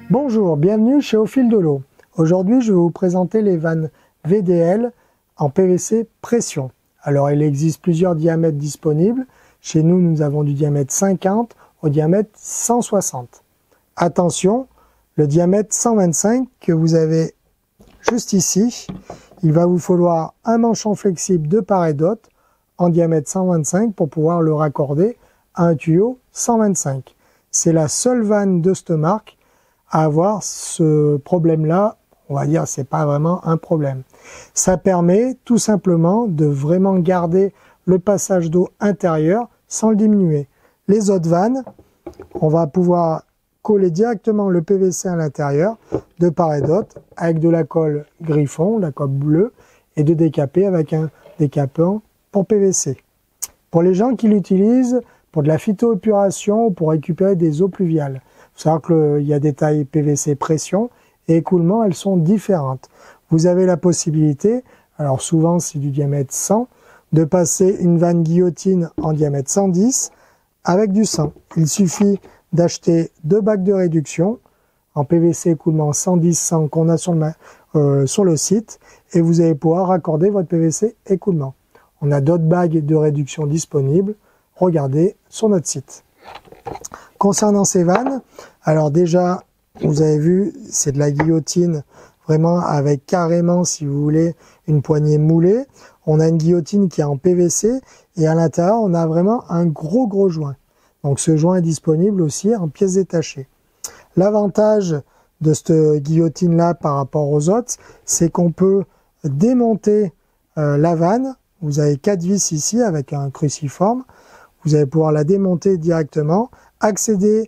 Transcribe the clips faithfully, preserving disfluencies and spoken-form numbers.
Bonjour, bienvenue chez Au Fil de l'Eau. Aujourd'hui, je vais vous présenter les vannes V D L en P V C pression. Alors, il existe plusieurs diamètres disponibles. Chez nous, nous avons du diamètre cinquante au diamètre cent soixante. Attention, le diamètre cent vingt-cinq que vous avez juste ici, il va vous falloir un manchon flexible de part et d'autre en diamètre cent vingt-cinq pour pouvoir le raccorder à un tuyau cent vingt-cinq. C'est la seule vanne de cette marque à avoir ce problème-là. On va dire c'est pas vraiment un problème. Ça permet tout simplement de vraiment garder le passage d'eau intérieur sans le diminuer. Les autres vannes, on va pouvoir coller directement le P V C à l'intérieur de part et d'autre avec de la colle Griffon, la colle bleue, et de décaper avec un décapant pour P V C. Pour les gens qui l'utilisent pour de la phytoépuration ou pour récupérer des eaux pluviales, il faut savoir qu'il y a des tailles P V C pression et écoulement, elles sont différentes. Vous avez la possibilité, alors souvent c'est du diamètre cent, de passer une vanne guillotine en diamètre cent dix avec du cent. Il suffit d'acheter deux bacs de réduction en P V C écoulement cent dix cent qu'on a sur le, euh, sur le site et vous allez pouvoir raccorder votre P V C écoulement. On a d'autres bagues de réduction disponibles, regardez sur notre site. Concernant ces vannes, alors déjà, vous avez vu, c'est de la guillotine vraiment avec carrément, si vous voulez, une poignée moulée. On a une guillotine qui est en P V C et à l'intérieur, on a vraiment un gros gros joint. Donc ce joint est disponible aussi en pièces détachées. L'avantage de cette guillotine-là par rapport aux autres, c'est qu'on peut démonter euh, la vanne. Vous avez quatre vis ici avec un cruciforme. Vous allez pouvoir la démonter directement, accéder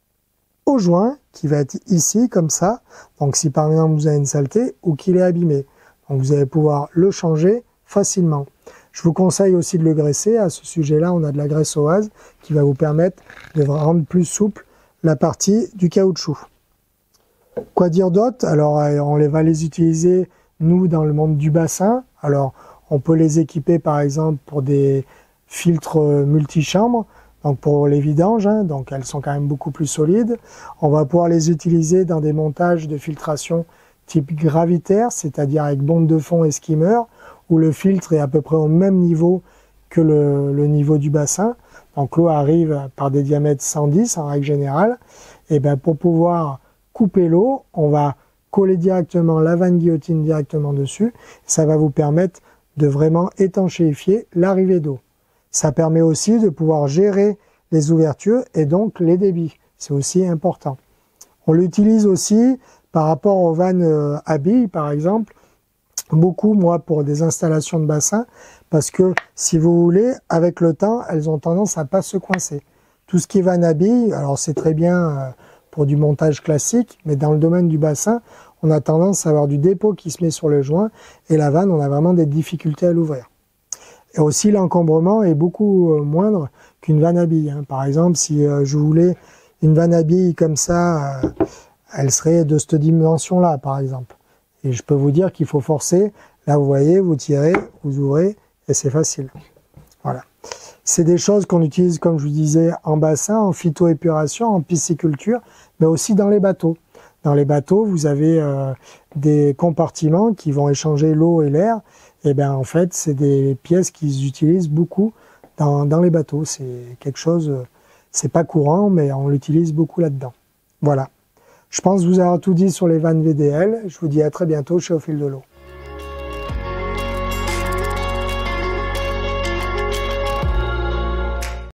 au joint qui va être ici comme ça. Donc si par exemple vous avez une saleté ou qu'il est abîmé, donc vous allez pouvoir le changer facilement. Je vous conseille aussi de le graisser. À ce sujet-là, on a de la graisse oase qui va vous permettre de rendre plus souple la partie du caoutchouc. Quoi dire d'autre? Alors on les va les utiliser nous dans le monde du bassin. Alors on peut les équiper par exemple pour des filtres multichambres. Donc pour les vidanges, hein, donc elles sont quand même beaucoup plus solides. On va pouvoir les utiliser dans des montages de filtration type gravitaire, c'est-à-dire avec bombe de fond et skimmer, où le filtre est à peu près au même niveau que le, le niveau du bassin. Donc l'eau arrive par des diamètres cent dix en règle générale. Et ben pour pouvoir couper l'eau, on va coller directement la vanne guillotine directement dessus. Ça va vous permettre de vraiment étanchéifier l'arrivée d'eau. Ça permet aussi de pouvoir gérer les ouvertures et donc les débits. C'est aussi important. On l'utilise aussi par rapport aux vannes à billes, par exemple. Beaucoup, moi, pour des installations de bassin, parce que, si vous voulez, avec le temps, elles ont tendance à pas se coincer. Tout ce qui est vanne à billes, alors c'est très bien pour du montage classique, mais dans le domaine du bassin, on a tendance à avoir du dépôt qui se met sur le joint, et la vanne, on a vraiment des difficultés à l'ouvrir. Et aussi, l'encombrement est beaucoup moindre qu'une vanne à billes. Hein. Par exemple, si euh, je voulais une vanne à billes comme ça, euh, elle serait de cette dimension-là, par exemple. Et je peux vous dire qu'il faut forcer. Là, vous voyez, vous tirez, vous ouvrez, et c'est facile. Voilà. C'est des choses qu'on utilise, comme je vous disais, en bassin, en phytoépuration, en pisciculture, mais aussi dans les bateaux. Dans les bateaux, vous avez euh, des compartiments qui vont échanger l'eau et l'air. Et bien en fait, c'est des pièces qu'ils utilisent beaucoup dans, dans les bateaux. C'est quelque chose, c'est pas courant, mais on l'utilise beaucoup là-dedans. Voilà. Je pense vous avoir tout dit sur les vannes V D L. Je vous dis à très bientôt chez Au Fil de l'Eau.